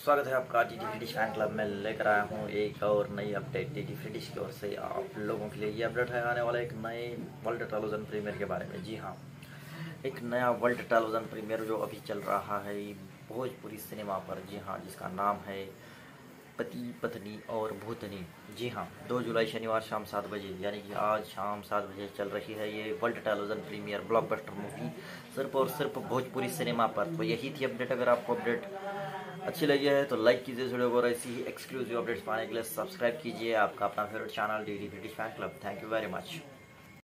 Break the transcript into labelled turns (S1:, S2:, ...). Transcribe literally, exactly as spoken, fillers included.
S1: स्वागत है आपका D D British fan club में। लेकर आया हूँ एक और नई अपडेट डी डी ब्रिटिश की ओर से आप लोगों के लिए। ये अपडेट है आने वाला एक नए वर्ल्ड टेलीविज़न प्रीमियर के बारे में। जी हाँ, एक नया वर्ल्ड टेलीविज़न प्रीमियर जो अभी चल रहा है भोजपुरी सिनेमा पर। जी हाँ, जिसका नाम है पति पत्नी और भूतनी। जी हाँ, दो जुलाई शनिवार शाम सात बजे यानी कि आज शाम सात बजे चल रही है ये world television premiere blockbuster movie सिर्फ और सिर्फ भोजपुरी सिनेमा पर। तो यही थी अपडेट। अगर आपको अपडेट अच्छी लगी है तो लाइक कीजिए वीडियो को और ऐसी ही एक्सक्लूसिव अपडेट्स पाने के लिए सब्सक्राइब कीजिए आपका अपना favourite channel D D British fan club. Thank you very much.